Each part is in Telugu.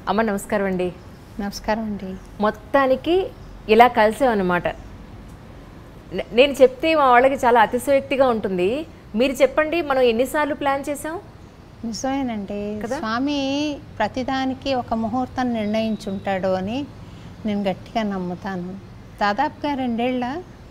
అమ్మ నమస్కారం అండి. నమస్కారం అండి. మొత్తానికి ఇలా కలిసామన్నమాట. నేను చెప్తే మా వాళ్ళకి చాలా అతిశయోక్తిగా ఉంటుంది. మీరు చెప్పండి, మనం ఎన్నిసార్లు ప్లాన్ చేసాం? నిజమేనండి. స్వామి ప్రతిదానికి ఒక ముహూర్తం నిర్ణయించుంటాడు అని నేను గట్టిగా నమ్ముతాను. దాదాపుగా 2 ఏళ్ళ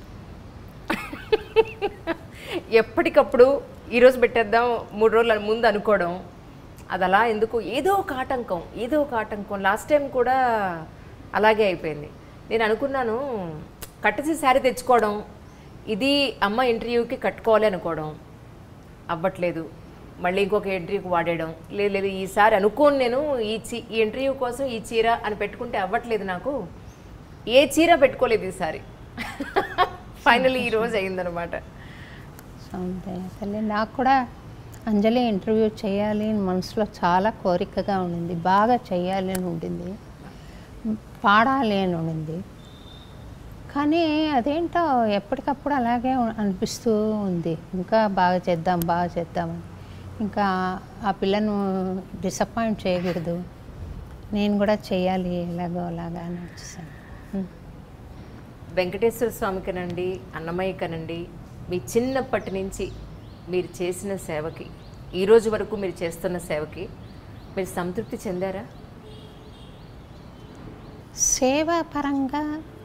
ఎప్పటికప్పుడు ఈరోజు పెట్టేద్దాం 3 రోజుల ముందు అనుకోవడం, అది అలా ఎందుకు ఏదో ఒక ఆటంకం. లాస్ట్ టైం కూడా అలాగే అయిపోయింది. నేను అనుకున్నాను కట్టేసి శారీ తెచ్చుకోవడం, ఇది అమ్మ ఇంటర్వ్యూకి కట్టుకోవాలి అనుకోవడం అవ్వట్లేదు. మళ్ళీ ఇంకొక ఇంటర్వ్యూకి వాడేయడం, లేదు ఈసారి అనుకోను నేను ఈ ఇంటర్వ్యూ కోసం ఈ చీర అని పెట్టుకుంటే అవ్వట్లేదు. నాకు ఏ చీర పెట్టుకోలేదు ఈసారి. ఫైనల్లీ ఈరోజు అయిందనమాట. తల్లి నాకు కూడా అంజలి ఇంటర్వ్యూ చేయాలి అని మనసులో చాలా కోరికగా ఉండింది. బాగా చేయాలి అని ఉండింది, పాడాలి అని ఉండింది. కానీ అదేంటో ఎప్పటికప్పుడు అలాగే అనిపిస్తూ ఉంది. ఇంకా బాగా చేద్దామని. ఇంకా ఆ పిల్లను డిసప్పాయింట్ చేయకూడదు, నేను కూడా చేయాలి ఎలాగో అలాగా అని వచ్చేసాను. వెంకటేశ్వర స్వామి కనండి, అన్నమయ్య కనండి, మీ చిన్నప్పటి నుంచి మీరు చేసిన సేవకి, ఈరోజు వరకు మీరు చేస్తున్న సేవకి మీరు సంతృప్తి చెందారా? సేవా పరంగా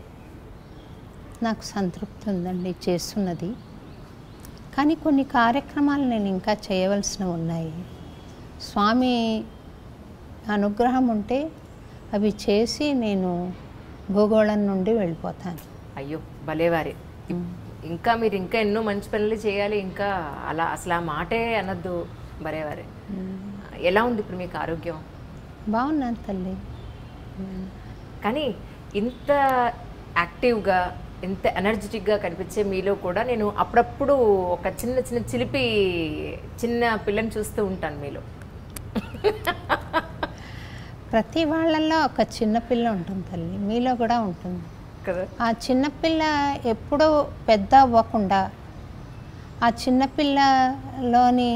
నాకు సంతృప్తి ఉందండి చేస్తున్నది. కానీ కొన్ని కార్యక్రమాలు నేను ఇంకా చేయవలసినవి ఉన్నాయి. స్వామి అనుగ్రహం ఉంటే అవి చేసి నేను భూగోళం నుండి వెళ్ళిపోతాను. అయ్యో భలేవారే. ఇంకా మీరు ఇంకా ఎన్నో మంచి పనులు చేయాలి. ఇంకా అలా అసలు ఆ మాటే అనద్దు. భలేవారే. ఎలా ఉంది ఇప్పుడు మీకు ఆరోగ్యం? బాగున్నాను తల్లి. కానీ ఇంత యాక్టివ్గా, ఇంత ఎనర్జెటిక్గా కనిపించే మీలో కూడా నేను అప్పుడప్పుడు ఒక చిన్న పిల్లని చూస్తూ ఉంటాను మీలో. ప్రతి వాళ్ళల్లో ఒక చిన్నపిల్ల ఉంటుంది తల్లి, మీలో కూడా ఉంటుంది కదా. ఆ చిన్నపిల్ల ఎప్పుడూ పెద్ద అవ్వకుండా ఆ చిన్నపిల్లలోని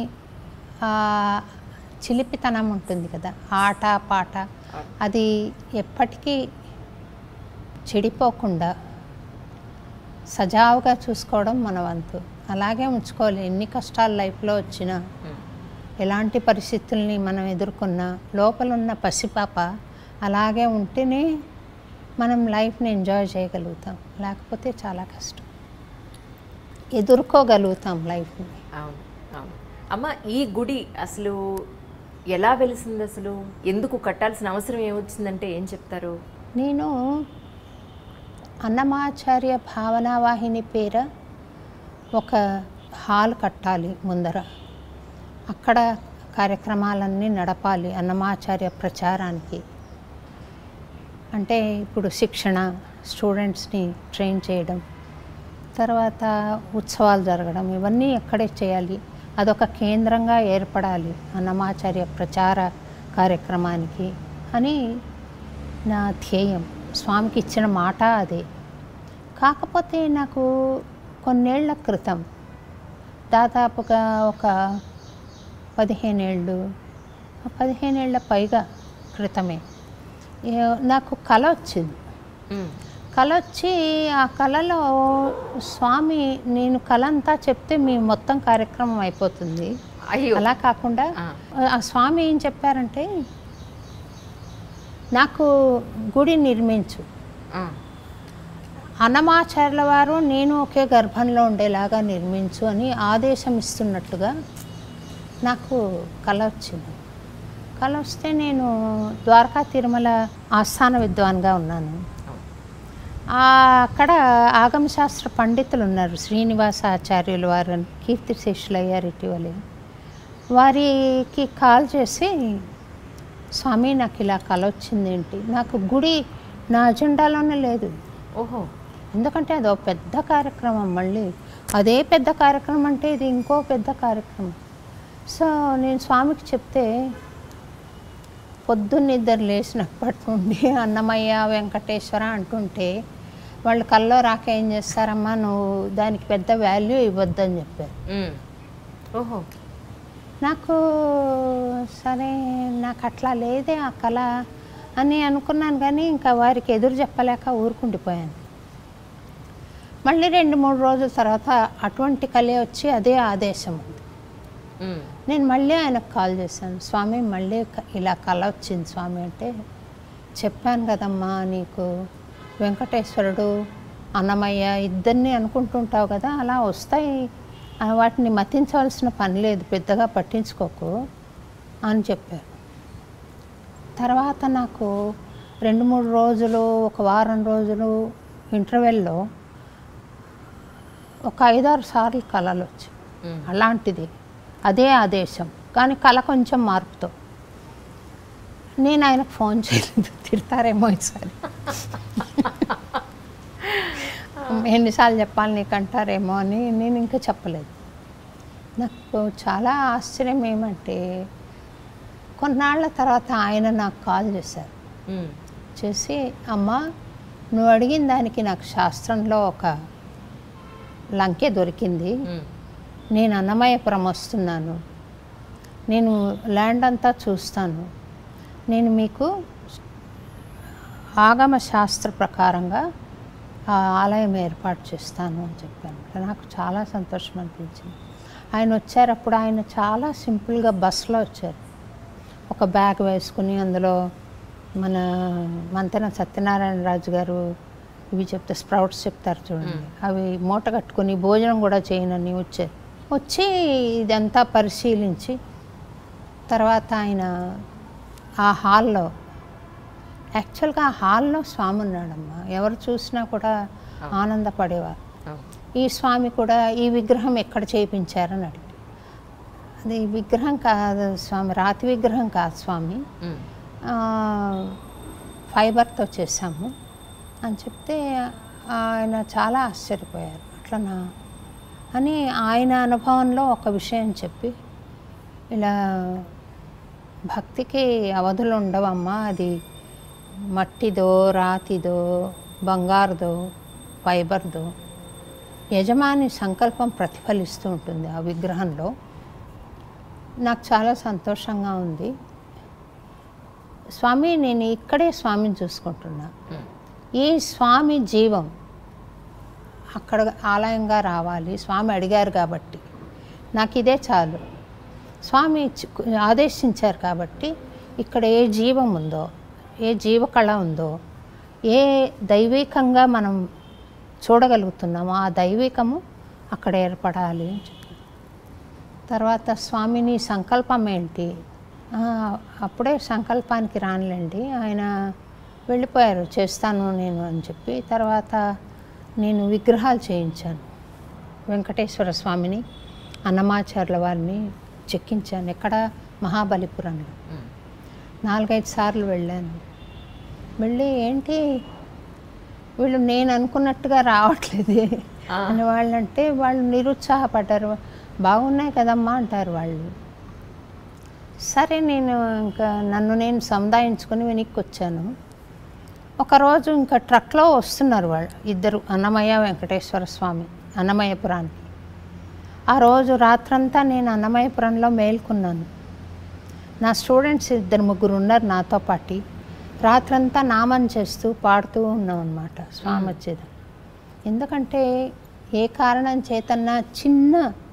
చిలిపితనం ఉంటుంది కదా, ఆట పాట, అది ఎప్పటికీ చెడిపోకుండా సజావుగా చూసుకోవడం మన వంతు. అలాగే ఉంచుకోవాలి. ఎన్ని కష్టాలు లైఫ్లో వచ్చినా, ఎలాంటి పరిస్థితుల్ని మనం ఎదుర్కొన్నా, లోపలున్న పసిపాప అలాగే ఉంటేనే మనం లైఫ్ని ఎంజాయ్ చేయగలుగుతాం. లేకపోతే చాలా కష్టం. ఎదుర్కోగలుగుతాం లైఫ్ని. అవును అవును. అమ్మ, ఈ గుడి అసలు ఎలా వెలిసింది? అసలు ఎందుకు కట్టాల్సిన అవసరం ఏమొచ్చిందంటే ఏం చెప్తారు? నేను అన్నమాచార్య భావనావాహిని పేర ఒక హాల్ కట్టాలి ముందర. అక్కడ కార్యక్రమాలన్నీ నడపాలి అన్నమాచార్య ప్రచారానికి. అంటే ఇప్పుడు శిక్షణ, స్టూడెంట్స్ని ట్రైన్ చేయడం, తర్వాత ఉత్సవాలు జరగడం, ఇవన్నీ ఎక్కడే చేయాలి. అదొక కేంద్రంగా ఏర్పడాలి అన్నమాచార్య ప్రచార కార్యక్రమానికి అని నా ధ్యేయం. స్వామికి ఇచ్చిన మాట అదే. కాకపోతే నాకు కొన్నేళ్ల క్రితం, దాదాపుగా ఒక 15 ఏళ్ళ పైగా క్రితమే నాకు కళ వచ్చింది. కళ వచ్చి ఆ కళలో స్వామి, నేను కళ అంతా చెప్తే మీ మొత్తం కార్యక్రమం అయిపోతుంది, అలా కాకుండా ఆ స్వామి ఏం చెప్పారంటే, నాకు గుడి నిర్మించు, అన్నమాచార్యుల వారు నేను ఒకే గర్భంలో ఉండేలాగా నిర్మించు అని ఆదేశం ఇస్తున్నట్టుగా నాకు కళ వచ్చింది. కళ వస్తే నేను ద్వారకా తిరుమల ఆస్థాన విద్వాన్గా ఉన్నాను. అక్కడ ఆగమశాస్త్ర పండితులు ఉన్నారు, శ్రీనివాసాచార్యులు వారు, కీర్తిశేషులు అయ్యారు ఇటీవలే. వారికి కాల్ చేసి, స్వామి నాకు ఇలా కళ వచ్చింది ఏంటి, నాకు గుడి నా అజెండాలోనే లేదు. ఓహో. ఎందుకంటే అదో పెద్ద కార్యక్రమం, మళ్ళీ అదే పెద్ద కార్యక్రమం అంటే ఇది ఇంకో పెద్ద కార్యక్రమం. సో నేను స్వామికి చెప్తే, పొద్దున్నిద్దరు లేచినప్పటి నుండి అన్నమయ్య వెంకటేశ్వర అంటుంటే వాళ్ళు కల్లో రాక ఏం చేస్తారమ్మా, నువ్వు దానికి పెద్ద వాల్యూ ఇవ్వద్దని చెప్పారు. ఓహో. నాకు సరే, నాకు అట్లా లేదే ఆ కళ అని అనుకున్నాను, కానీ ఇంకా వారికి ఎదురు చెప్పలేక ఊరుకుండిపోయాను. మళ్ళీ 2-3 రోజుల తర్వాత అటువంటి కళ వచ్చి అదే ఆదేశం ఉంది. నేను మళ్ళీ ఆయనకు కాల్ చేశాను, స్వామి మళ్ళీ ఇలా కళ వచ్చింది స్వామి అంటే, చెప్పాను కదమ్మా నీకు వెంకటేశ్వరుడు అన్నమయ్య ఇద్దరిని అనుకుంటుంటావు కదా, అలా వస్తాయి, వాటిని మతించవలసిన పని లేదు, పెద్దగా పట్టించుకోకు అని చెప్పారు. తర్వాత నాకు 2-3 రోజులు, ఒక వారం రోజులు ఇంటర్వెల్లో ఒక 5-6 సార్లు కళలు వచ్చాయి. అలాంటిది అదే ఆదేశం, కానీ కళ కొంచెం మార్పుతో. నేను ఆయనకు ఫోన్ చేయలేదు, తిడతారేమో ఈసారి, ఎన్నిసార్లు చెప్పాలి నీకు అంటారేమో అని నేను ఇంకా చెప్పలేదు. నాకు చాలా ఆశ్చర్యం ఏమంటే, కొన్నాళ్ళ తర్వాత ఆయన నాకు కాల్ చేశారు. చేసి, అమ్మ నువ్వు అడిగిన దానికి నాకు శాస్త్రంలో ఒక లంకె దొరికింది, నేను అన్నమయ్యపురం వస్తున్నాను, నేను ల్యాండ్ అంతా చూస్తాను, నేను మీకు ఆగమ శాస్త్ర ప్రకారంగా ఆ ఆలయం ఏర్పాటు చేస్తాను అని చెప్పాను. నాకు చాలా సంతోషం అనిపించింది. ఆయన వచ్చారు, అప్పుడు ఆయన చాలా సింపుల్గా బస్సులో వచ్చారు, ఒక బ్యాగ్ వేసుకుని అందులో మన మంతెన సత్యనారాయణరాజు గారు ఇవి చెప్తే స్ప్రౌట్స్ చెప్తారు చూడండి, అవి మూట కట్టుకుని భోజనం కూడా చేయనని వచ్చారు. వచ్చి ఇదంతా పరిశీలించి తర్వాత ఆయన ఆ హాల్లో, యాక్చువల్గా ఆ హాల్లో స్వామి ఉన్నాడమ్మా, ఎవరు చూసినా కూడా ఆనందపడేవారు. ఈ స్వామి కూడా ఈ విగ్రహం ఎక్కడ చేయించారని అడిగి, అది విగ్రహం కాదు స్వామి, రాతి విగ్రహం కాదు స్వామి, ఫైబర్తో చేశాము అని చెప్తే ఆయన చాలా ఆశ్చర్యపోయారు. అట్లనా అని ఆయన అనుభవంలో ఒక విషయం చెప్పి, ఇలా భక్తికి అవధులు ఉండవమ్మా, అది మట్టిదో రాతిదో బంగారుదో ఫైబర్దో యజమాని సంకల్పం ప్రతిఫలిస్తూ ఉంటుంది ఆ విగ్రహంలో. నాకు చాలా సంతోషంగా ఉంది స్వామి, నేను ఇక్కడే స్వామిని చూసుకుంటున్నా, ఈ స్వామి జీవం అక్కడ ఆలయంగా రావాలి, స్వామి అడిగారు కాబట్టి నాకు ఇదే చాలు, స్వామి ఆదేశించారు కాబట్టి ఇక్కడ ఏ జీవం ఉందో, ఏ జీవకళ ఉందో, ఏ దైవికంగా మనం చూడగలుగుతున్నామో ఆ దైవికము అక్కడ ఏర్పడాలి అని చెప్పారు. తర్వాత స్వామిని సంకల్పం ఏంటి, అప్పుడే సంకల్పానికి రానులేండి, ఆయన వెళ్ళిపోయారు, చేస్తాను నేను అని చెప్పి. తర్వాత నేను విగ్రహాలు చేయించాను, వెంకటేశ్వర స్వామిని అన్నమాచార్యుల వారిని చెక్కించాను, ఎక్కడ మహాబలిపురంలో 4-5 సార్లు వెళ్ళాను. వెళ్ళి ఏంటి వీళ్ళు నేను అనుకున్నట్టుగా రావట్లేదే అని వాళ్ళంటే, వాళ్ళు నిరుత్సాహపడ్డారు, బాగున్నాయి కదమ్మా అంటారు వాళ్ళు. సరే నేను ఇంకా నన్ను నేను సముదాయించుకొని వెనక్కి వచ్చాను. ఒకరోజు ఇంకా ట్రక్లో వస్తున్నారు వాళ్ళు ఇద్దరు, అన్నమయ్య వెంకటేశ్వర స్వామి అన్నమయ్యపురానికి. ఆ రోజు రాత్రంతా నేను అన్నమయ్యపురంలో మేల్కొన్నాను. నా స్టూడెంట్స్ 2-3 ఉన్నారు నాతో పాటు, రాత్రంతా నామం చేస్తూ పాడుతూ ఉన్నాం అన్నమాట స్వామి వచ్చేది. ఎందుకంటే ఏ కారణం చేతన్నా చిన్న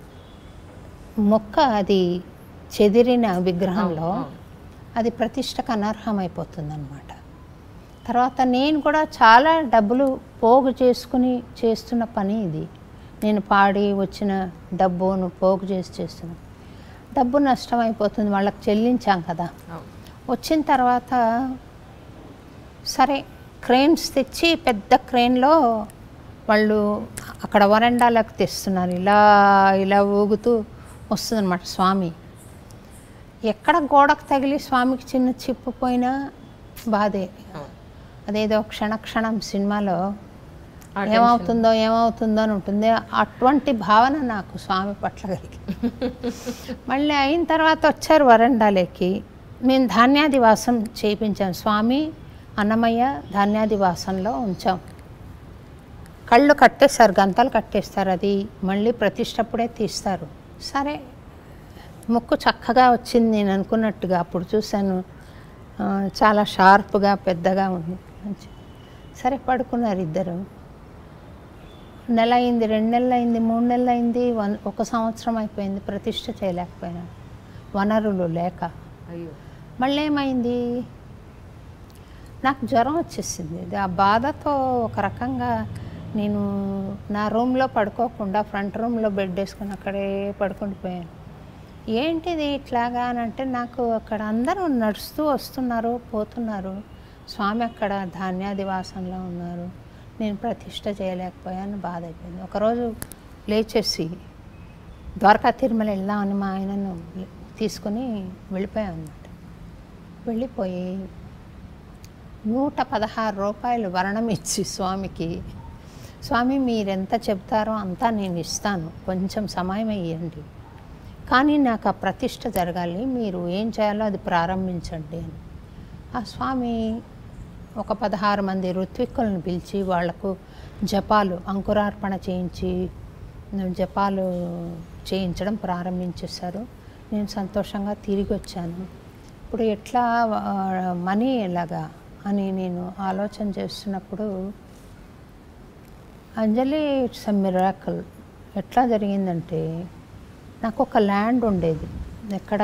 మొక్క అది చెదిరిన విగ్రహంలో అది ప్రతిష్టకు అనర్హమైపోతుందన్నమాట. తర్వాత నేను కూడా చాలా డబ్బులు పోగు చేసుకుని చేస్తున్న పని ఇది, నేను పాడి వచ్చిన డబ్బును పోగు చేసి చేస్తున్న డబ్బు నష్టమైపోతుంది, వాళ్ళకి చెల్లించాం కదా. వచ్చిన తర్వాత సరే క్రెయిన్స్ తెచ్చి పెద్ద క్రెయిన్లో వాళ్ళు అక్కడ వరండాలకు తెస్తున్నారు, ఇలా ఇలా ఊగుతూ వస్తుందన్నమాట స్వామి. ఎక్కడ గోడకు తగిలి స్వామికి చిన్న చిప్పు పోయినా బాధే. అదేదో క్షణక్షణం సినిమాలో ఏమవుతుందో ఏమవుతుందో అని ఉంటుంది, అటువంటి భావన నాకు స్వామి పట్ల కలిగి. మళ్ళీ అయిన తర్వాత వచ్చారు వరండాలోకి, మేము ధాన్యాదివాసం చేయించాం, స్వామి అన్నమయ్య ధాన్యాదివాసంలో ఉంచాం. కళ్ళు కట్టేస్తారు, గంతలు కట్టేస్తారు, అది మళ్ళీ ప్రతిష్టప్పుడే తీస్తారు. సరే ముక్కు చక్కగా వచ్చింది నేను అనుకున్నట్టుగా. అప్పుడు చూశాను చాలా షార్ప్గా పెద్దగా ఉంది. మంచి సరే పడుకున్నారు ఇద్దరు. నెల అయింది, 2 నెలలు అయింది, 3 నెలలు అయింది, 1 సంవత్సరం అయిపోయింది. ప్రతిష్ఠ చేయలేకపోయినా వనరులు లేక. అయ్యో. మళ్ళీ ఏమైంది, నాకు జ్వరం వచ్చేసింది. ఆ బాధతో ఒక రకంగా నేను నా రూమ్లో పడుకోకుండా ఫ్రంట్ రూమ్లో బెడ్ వేసుకుని అక్కడే పడుకుండిపోయాను. ఏంటిది ఇట్లాగా అని అంటే, నాకు అక్కడ అందరూ నడుస్తూ వస్తున్నారు పోతున్నారు, స్వామి అక్కడ ధాన్యాదివాసంలో ఉన్నారు, నేను ప్రతిష్ఠ చేయలేకపోయాను, బాధ అయిపోయింది. ఒకరోజు లేచేసి ద్వారకా తిరుమల వెళ్దామని మా ఆయనను తీసుకుని వెళ్ళిపోయాను అన్నమాట. వెళ్ళిపోయి 116 రూపాయలు వరణం ఇచ్చి స్వామికి, స్వామి మీరెంత చెప్తారో అంతా నేను ఇస్తాను, కొంచెం సమయం ఇవ్వండి, కానీ నాకు ఆ ప్రతిష్ఠ జరగాలి, మీరు ఏం చేయాలో అది ప్రారంభించండి అని. ఆ స్వామి ఒక 16 మంది ఋత్విక్కులను పిలిచి వాళ్లకు జపాలు అంకురార్పణ చేయించి జపాలు చేయించడం ప్రారంభించేశారు. నేను సంతోషంగా తిరిగి వచ్చాను. ఇప్పుడు ఎట్లా మనీ ఎలాగా అని నేను ఆలోచన చేస్తున్నప్పుడు, అంజలి ఇట్స్ ఎ మిరాకిల్. ఎట్లా జరిగిందంటే, నాకు ఒక ల్యాండ్ ఉండేది ఎక్కడ,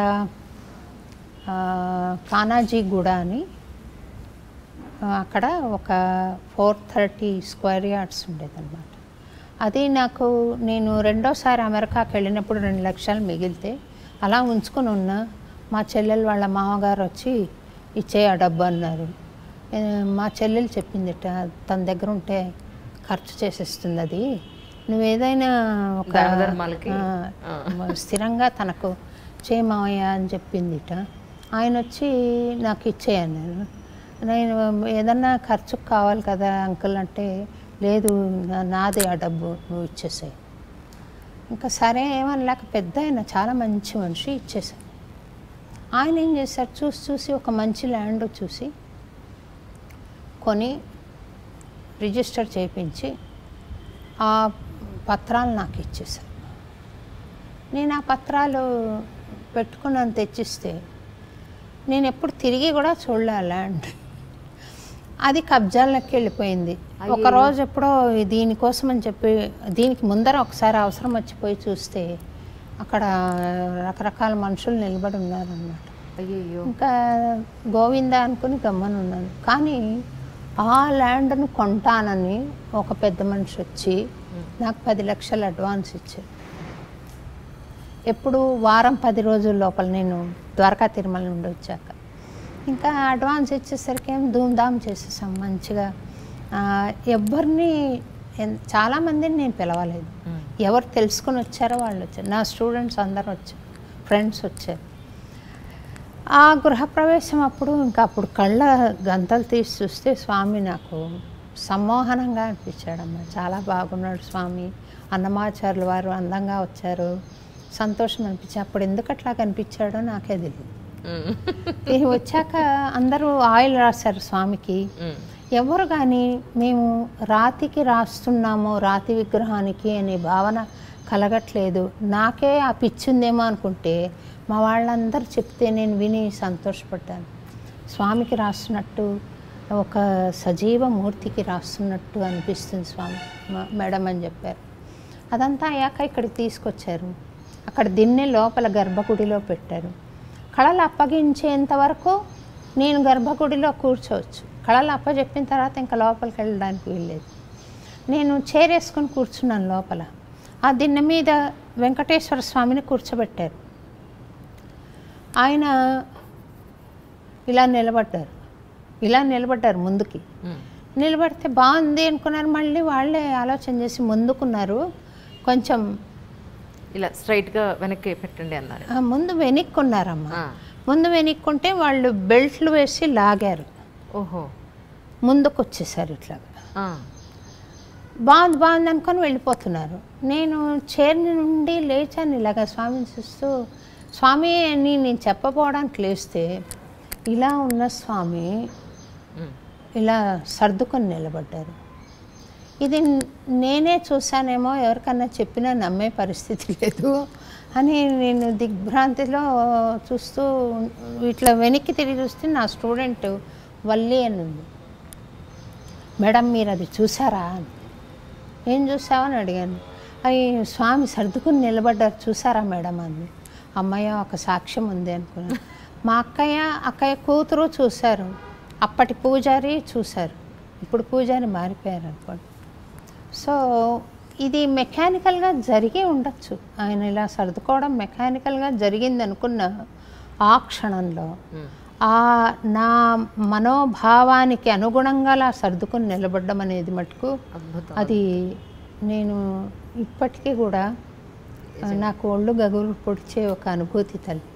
కానాజీగూడ అని, అక్కడ ఒక 430 స్క్వేర్ యార్డ్స్ ఉండేదన్నమాట. అది నాకు, నేను రెండోసారి అమెరికాకి వెళ్ళినప్పుడు 2 లక్షలు మిగిలితే అలా ఉంచుకొని ఉన్నా. మా చెల్లెలు వాళ్ళ మామగారు వచ్చి ఇచ్చే ఆ డబ్బు అన్నారు. మా చెల్లెలు చెప్పింది, తన దగ్గర ఉంటే ఖర్చు చేసేస్తుంది, అది నువ్వు ఏదైనా ఒక స్థిరంగా తనకు చేయమావయ్య అని చెప్పిందిట. ఆయన వచ్చి నాకు ఇచ్చేయన్నారు. నేను ఏదన్నా ఖర్చుకు కావాలి కదా అంకుల్ అంటే, లేదు నాదే ఆ డబ్బు, నువ్వు ఇచ్చేసాయి. ఇంకా సరే ఏమనలేక, పెద్ద ఆయన చాలా మంచి మనిషి, ఇచ్చేసాను. ఆయన ఏం చేశారు, చూసి ఒక మంచి ల్యాండ్ చూసి కొని రిజిస్టర్ చేయించి ఆ పత్రాలు నాకు ఇచ్చేసారు. నేను ఆ పత్రాలు పెట్టుకున్నాను తెచ్చిస్తే, నేను ఎప్పుడు తిరిగి కూడా చూడలే ఆ ల్యాండ్. అది కబ్జాల్లోకి వెళ్ళిపోయింది. ఒకరోజు ఎప్పుడో దీనికోసం అని చెప్పి, దీనికి ముందర ఒకసారి అవసరం వచ్చిపోయి చూస్తే అక్కడ రకరకాల మనుషులు నిలబడి ఉన్నారన్నమాట. అయ్యో. ఇంకా గోవింద అనుకుని గమ్మని ఉన్నాను. కానీ ఆ ల్యాండ్ను కొంటానని ఒక పెద్ద మనిషి వచ్చి నాకు 10 లక్షలు అడ్వాన్స్ ఇచ్చారు. ఎప్పుడు వారం 10 రోజుల లోపల నేను ద్వారకా తిరుమల నుండి వచ్చాక. ఇంకా అడ్వాన్స్ ఇచ్చేసరికి ఏం ధూమ్ధామ్ చేసేసాం మంచిగా. ఎవరిని, చాలామందిని నేను పిలవలేదు, ఎవరు తెలుసుకొని వచ్చారో వాళ్ళు వచ్చారు. నా స్టూడెంట్స్ అందరూ వచ్చారు, ఫ్రెండ్స్ వచ్చారు. ఆ గృహప్రవేశం అప్పుడు ఇంకా అప్పుడు కళ్ళ గంతలు తీసి చూస్తే స్వామి నాకు సమ్మోహనంగా అనిపించాడమ్మా. చాలా బాగున్నాడు స్వామి, అన్నమాచార్యుల వారు అందంగా వచ్చారు, సంతోషం అనిపించి. అప్పుడు ఎందుకు అట్లా కనిపించాడో నాకే తెలియదు. ఇది వచ్చాక అందరూ ఆయిల్ రాశారు స్వామికి. ఎవరు కానీ మేము రాతికి రాస్తున్నామో రాతి విగ్రహానికి అనే భావన కలగట్లేదు. నాకే ఆ పిచ్చిందేమో అనుకుంటే మా వాళ్ళందరూ చెప్తే నేను విని సంతోషపడ్డాను. స్వామికి రాస్తున్నట్టు, ఒక సజీవ మూర్తికి రాస్తున్నట్టు అనిపిస్తుంది స్వామి మేడం అని చెప్పారు. అదంతా అయ్యాక ఇక్కడికి తీసుకొచ్చారు. అక్కడ దిన్నె లోపల గర్భగుడిలో పెట్టారు. కళలు అప్పగించేంత వరకు నేను గర్భగుడిలో కూర్చోవచ్చు. కళలు అప్పచెప్పిన తర్వాత ఇంకా లోపలికి వెళ్ళడానికి వీల్లేదు. నేను చేరేసుకొని కూర్చున్నాను లోపల. ఆ దిన్నె మీద వెంకటేశ్వర స్వామిని కూర్చోబెట్టారు. ఆయన ఇలా నిలబడ్డారు ముందుకి. నిలబడితే బాగుంది అనుకున్నారు. మళ్ళీ వాళ్ళే ఆలోచన చేసి ముందుకున్నారు. కొంచెం ఇలా స్ట్రైట్గా వెనక్కి పెట్టండి అన్నారు. ముందు వెనక్కున్నారమ్మా. ముందు వెనక్కుంటే వాళ్ళు బెల్ట్లు వేసి లాగారు. ఓహో. ముందుకు వచ్చేసారు ఇట్లాగా. బాగుంది అనుకొని వెళ్ళిపోతున్నారు. నేను చైర్ నుండి లేచాను ఇలాగా స్వామిని చూస్తూ. స్వామి అని నేను చెప్పపోవడానికి లేస్తే ఇలా ఉన్న స్వామి ఇలా సర్దుకొని నిలబడ్డారు. ఇది నేనే చూశానేమో, ఎవరికన్నా చెప్పినా నమ్మే పరిస్థితి లేదు. అని నేను దిగ్భ్రాంతిలో చూస్తూ ఇట్లా వెనక్కి తిరిగి చూస్తే నా స్టూడెంట్ వల్లి అని ఉంది. మేడం మీరు అది చూసారా? ఏం చూసావని అడిగాను. అవి స్వామి సర్దుకుని నిలబడ్డారు చూసారా మేడం అంది. అమ్మయ్య ఒక సాక్ష్యం ఉంది అనుకున్నాను. మా అక్కయ్య కూతురు చూశారు, అప్పటి పూజారి చూశారు, ఇప్పుడు పూజారి మారిపోయారు అనుకోండి. సో ఇది మెకానికల్గా జరిగి ఉండొచ్చు, ఆయన ఇలా సర్దుకోవడం మెకానికల్గా జరిగింది అనుకున్న ఆ క్షణంలో నా మనోభావానికి అనుగుణంగా అలా సర్దుకుని నిలబడడం అనేది మటుకు అది నేను ఇప్పటికీ కూడా నాకు ఒళ్ళు గగురు పొడిచే ఒక అనుభూతి తల్లి.